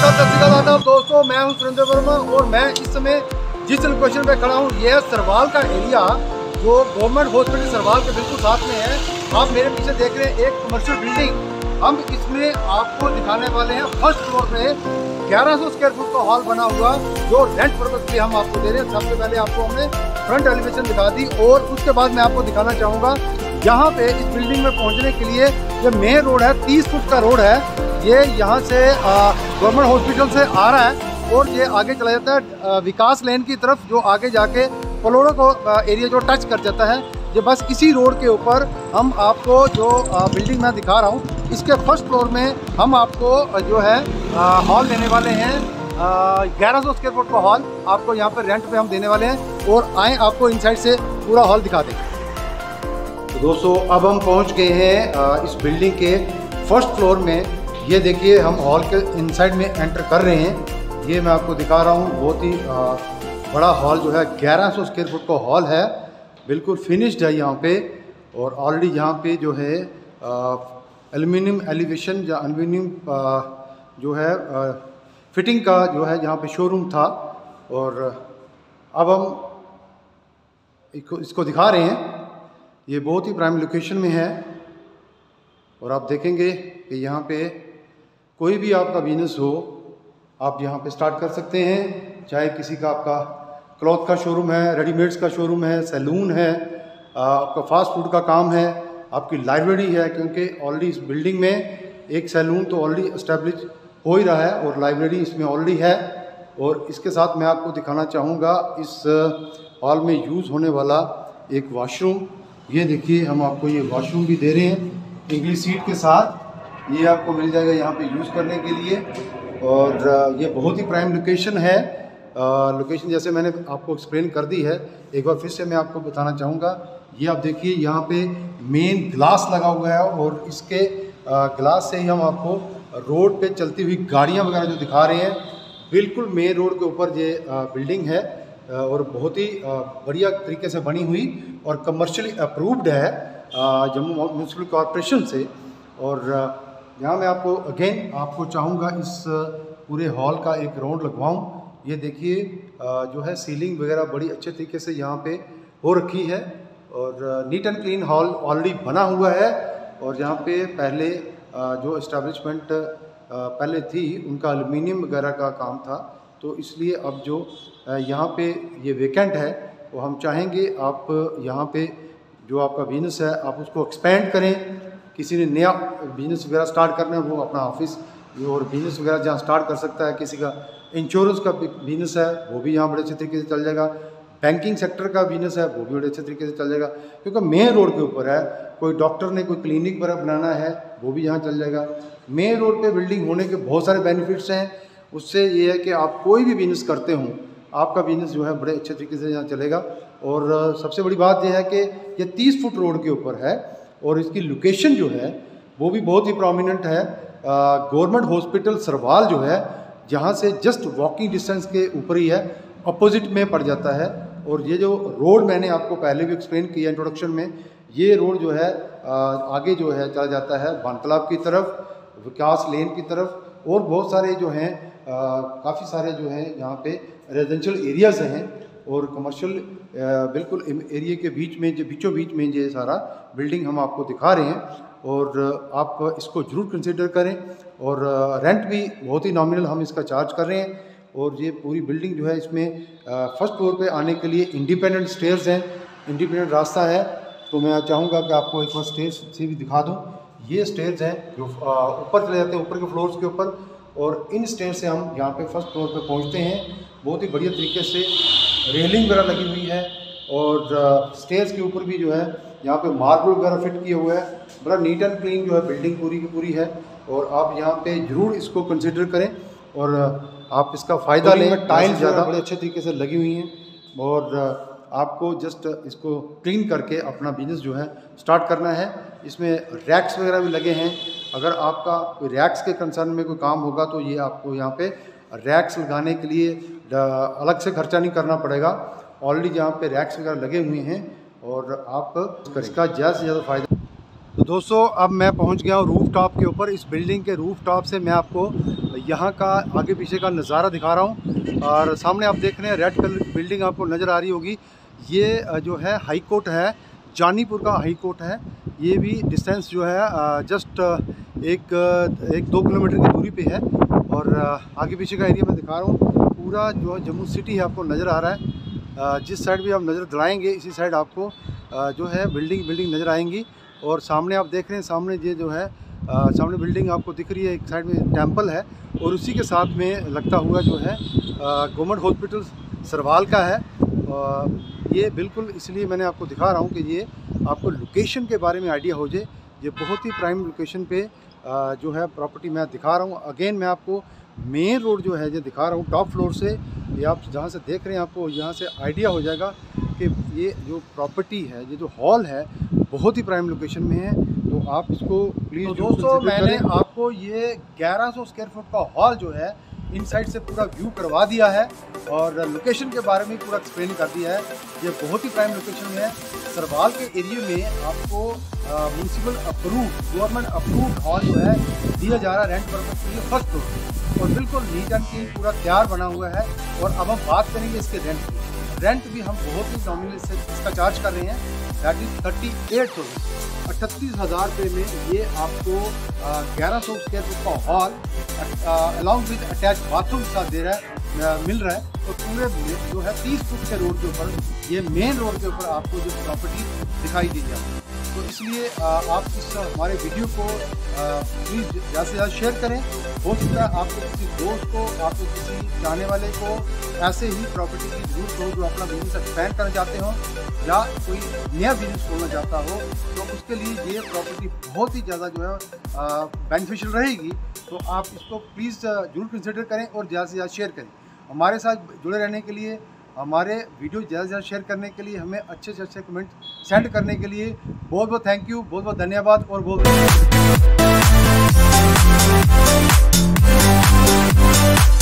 आदाब दोस्तों, मैं हूं सुरेंद्र वर्मा और मैं इस समय जिस लोकेशन पे खड़ा हूं यह सरवाल का एरिया जो गवर्नमेंट हॉस्पिटल सरवाल के बिल्कुल साथ में है। आप मेरे पीछे देख रहे हैं एक कमर्शियल बिल्डिंग। हम इसमें आपको दिखाने वाले हैं फर्स्ट फ्लोर पे 1100 स्क्वायर फुट का हॉल बना हुआ जो रेंट पर्पज पे हम आपको दे रहे हैं। सबसे पहले आपको हमने फ्रंट एलिवेशन दिखा दी और उसके बाद मैं आपको दिखाना चाहूँगा यहाँ पे इस बिल्डिंग में पहुँचने के लिए जो मेन रोड है 30 फुट का रोड है। ये यहाँ से गवर्नमेंट हॉस्पिटल से आ रहा है और ये आगे चला जाता है विकास लेन की तरफ, जो आगे जाके पलोड़ो को एरिया जो टच कर जाता है। ये बस इसी रोड के ऊपर हम आपको जो बिल्डिंग मैं दिखा रहा हूँ इसके फर्स्ट फ्लोर में हम आपको जो है हॉल देने वाले हैं। 1100 स्क्वायर फुट का हॉल आपको यहाँ पर रेंट पे हम देने वाले हैं और आए आपको इनसाइड से पूरा हॉल दिखा दें। तो दोस्तों अब हम पहुँच गए हैं इस बिल्डिंग के फर्स्ट फ्लोर में। ये देखिए हम हॉल के इनसाइड में एंटर कर रहे हैं। ये मैं आपको दिखा रहा हूँ, बहुत ही बड़ा हॉल जो है 1100 स्क्वायर फुट का हॉल है, बिल्कुल फिनिश्ड है यहाँ पे। और ऑलरेडी यहाँ पे जो है एल्युमिनियम एलिवेशन या एल्युमिनियम जो है फिटिंग का जो है यहाँ पे शोरूम था। और अब हम इसको दिखा रहे हैं। ये बहुत ही प्राइम लोकेशन में है और आप देखेंगे कि यहाँ पे कोई भी आपका बिजनेस हो आप यहाँ पे स्टार्ट कर सकते हैं। चाहे किसी का आपका क्लॉथ का शोरूम है, रेडीमेड्स का शोरूम है, सैलून है, आपका फास्ट फूड का काम है, आपकी लाइब्रेरी है, क्योंकि ऑलरेडी इस बिल्डिंग में एक सैलून तो ऑलरेडी इस्टेब्लिश हो ही रहा है और लाइब्रेरी इसमें ऑलरेडी है। और इसके साथ मैं आपको दिखाना चाहूँगा इस हॉल में यूज़ होने वाला एक वॉशरूम। ये देखिए हम आपको ये वॉशरूम भी दे रहे हैं इंग्लिश सीट के साथ। ये आपको मिल जाएगा यहाँ पे यूज़ करने के लिए। और ये बहुत ही प्राइम लोकेशन है। लोकेशन जैसे मैंने आपको एक्सप्लेन कर दी है, एक बार फिर से मैं आपको बताना चाहूँगा। ये आप देखिए यहाँ पे मेन ग्लास लगा हुआ है और इसके ग्लास से ही हम आपको रोड पे चलती हुई गाड़ियाँ वगैरह जो दिखा रहे हैं। बिल्कुल मेन रोड के ऊपर ये बिल्डिंग है और बहुत ही बढ़िया तरीके से बनी हुई और कमर्शियली अप्रूव्ड है जम्मू म्यूनसिपल कॉरपोरेशन से। और यहाँ मैं आपको अगेन आपको चाहूँगा इस पूरे हॉल का एक राउंड लगवाऊँ। ये देखिए जो है सीलिंग वगैरह बड़ी अच्छे तरीके से यहाँ पे हो रखी है और neat and clean hall already बना हुआ है। और यहाँ पे पहले जो इस्टेब्लिशमेंट पहले थी उनका एल्युमिनियम वगैरह का काम था, तो इसलिए अब जो यहाँ पे ये वेकेंट है वो हम चाहेंगे आप यहाँ पे जो आपका बिजनेस है आप उसको एक्सपेंड करें। किसी ने नया बिजनेस वगैरह स्टार्ट करना है वो अपना ऑफिस और बिजनेस वगैरह जहाँ स्टार्ट कर सकता है। किसी का इंश्योरेंस का बिजनेस है वो भी यहाँ बड़े अच्छे तरीके से चल जाएगा। बैंकिंग सेक्टर का बिजनेस है वो भी बड़े अच्छे तरीके से चल जाएगा, क्योंकि मेन रोड के ऊपर है। कोई डॉक्टर ने कोई क्लिनिक वगैरह बनाना है वो भी यहाँ चल जाएगा। मेन रोड पे बिल्डिंग होने के बहुत सारे बेनिफिट्स हैं। उससे ये है कि आप कोई भी बिजनेस करते हों आपका बिजनेस जो है बड़े अच्छे तरीके से यहाँ चलेगा। और सबसे बड़ी बात यह है कि ये 30 फुट रोड के ऊपर है और इसकी लोकेशन जो है वो भी बहुत ही प्रोमिनेंट है। गवर्नमेंट हॉस्पिटल सरवाल जो है जहाँ से जस्ट वॉकिंग डिस्टेंस के ऊपर ही है, अपोजिट में पड़ जाता है। और ये जो रोड मैंने आपको पहले भी एक्सप्लेन किया इंट्रोडक्शन में, ये रोड जो है आगे जो है चला जाता है बान तालाब की तरफ, विकास लेन की तरफ। और बहुत सारे जो हैं काफ़ी सारे जो हैं यहाँ पे रेजिडेंशियल एरियाज़ हैं और कमर्शियल बिल्कुल एरिया के बीच में जो बीचों बीच में ये सारा बिल्डिंग हम आपको दिखा रहे हैं। और आप इसको ज़रूर कंसिडर करें। और रेंट भी बहुत ही नॉमिनल हम इसका चार्ज कर रहे हैं। और ये पूरी बिल्डिंग जो है इसमें फर्स्ट फ्लोर पे आने के लिए इंडिपेंडेंट स्टेयर्स हैं, इंडिपेंडेंट रास्ता है। तो मैं चाहूँगा कि आपको एक बार स्टेयर्स से भी दिखा दूँ। ये स्टेयर्स हैं जो ऊपर चले जाते हैं, ऊपर के फ्लोर्स के ऊपर। और इन स्टेयर से हम यहाँ पे फर्स्ट फ्लोर पे पहुँचते हैं। बहुत ही बढ़िया तरीके से रेलिंग वगैरह लगी हुई है और स्टेयर्स के ऊपर भी जो है यहाँ पे मार्बल वगैरह फिट किए हुए है। बड़ा नीट एंड क्लीन जो है बिल्डिंग पूरी की पूरी है। और आप यहाँ पे ज़रूर इसको कंसिडर करें और आप इसका फ़ायदा लें। टाइल ज़्यादा बड़े अच्छे तरीके से लगी हुई हैं और आपको जस्ट इसको क्लीन करके अपना बिजनेस जो है स्टार्ट करना है। इसमें रैक्स वगैरह भी लगे हैं। अगर आपका कोई रैक्स के कंसर्न में कोई काम होगा तो ये आपको यहाँ पे रैक्स लगाने के लिए अलग से खर्चा नहीं करना पड़ेगा। ऑलरेडी यहाँ पे रैक्स वगैरह लगे हुए हैं और आप इसका ज़्यादा से ज़्यादा फ़ायदा। तो दोस्तों अब मैं पहुंच गया हूं रूफ टॉप के ऊपर। इस बिल्डिंग के रूफ टॉप से मैं आपको यहाँ का आगे पीछे का नज़ारा दिखा रहा हूँ। और सामने आप देख रहे हैं रेड कलर की बिल्डिंग आपको नज़र आ रही होगी। ये जो है हाई कोर्ट है, जानीपुर का हाई कोर्ट है। ये भी डिस्टेंस जो है जस्ट एक 2 किलोमीटर की दूरी पे है। और आगे पीछे का एरिया मैं दिखा रहा हूँ। पूरा जो है जम्मू सिटी है आपको नज़र आ रहा है। जिस साइड भी आप नज़र दौड़ाएंगे इसी साइड आपको जो है बिल्डिंग नज़र आएंगी। और सामने आप देख रहे हैं, सामने ये जो है सामने बिल्डिंग आपको दिख रही है, एक साइड में टेंपल है और उसी के साथ में लगता हुआ जो है गवर्नमेंट हॉस्पिटल सरवाल का है। ये बिल्कुल इसलिए मैंने आपको दिखा रहा हूँ कि ये आपको लोकेशन के बारे में आइडिया हो जाए। ये बहुत ही प्राइम लोकेशन पे जो है प्रॉपर्टी मैं दिखा रहा हूँ। अगेन मैं आपको मेन रोड जो है ये दिखा रहा हूँ टॉप फ्लोर से। ये आप जहाँ से देख रहे हैं आपको यहाँ से आइडिया हो जाएगा कि ये जो प्रॉपर्टी है, ये जो हॉल है बहुत ही प्राइम लोकेशन में है। तो आप इसको प्लीज़। तो दोस्तों मैंने आपको ये 1100 स्क्वायर फुट का हॉल जो है इनसाइड से पूरा व्यू करवा दिया है और लोकेशन के बारे में पूरा एक्सप्लेन कर दिया है। ये बहुत ही प्राइम लोकेशन में है। सरवाल के एरिया में आपको municipal approved, government approved hall जो है दिया जा रहा है रेंट पर्पज के लिए फर्स्ट फ्लोर। और बिल्कुल नीट एंड क्लीन पूरा तैयार बना हुआ है। और अब हम बात करेंगे इसके रेंट की। रेंट भी हम बहुत ही नॉमिनल से इसका चार्ज कर रहे हैं, दैट इज 38,000 रुपये में ये आपको 1100 स्क्वायर फुट का hall along with attach bathroom के साथ मिल रहा है। और पूरे जो है 30 फुट के रोड के ऊपर, ये मेन रोड के ऊपर आपको जो प्रॉपर्टी दिखाई दी जाए। तो इसलिए आप इस हमारे वीडियो को प्लीज़ ज़्यादा से ज़्यादा शेयर करें। हो सकता है आपको किसी दोस्त को, आपको किसी चाहने वाले को ऐसे ही प्रॉपर्टी की जरूरत हो जो अपना बिजनेस एक्सपेंड करना चाहते हो या कोई नया बिजनेस खोलना चाहता हो, तो उसके लिए ये प्रॉपर्टी बहुत ही ज़्यादा जो है बेनिफिशियल रहेगी। तो आप इसको प्लीज़ ज़रूर कंसिडर करें और ज़्यादा से ज़्यादा शेयर करें। हमारे साथ जुड़े रहने के लिए, हमारे वीडियो ज़्यादा से ज़्यादा शेयर करने के लिए, हमें अच्छे से अच्छे कमेंट सेंड करने के लिए बहुत बहुत थैंक यू, बहुत बहुत धन्यवाद और बहुत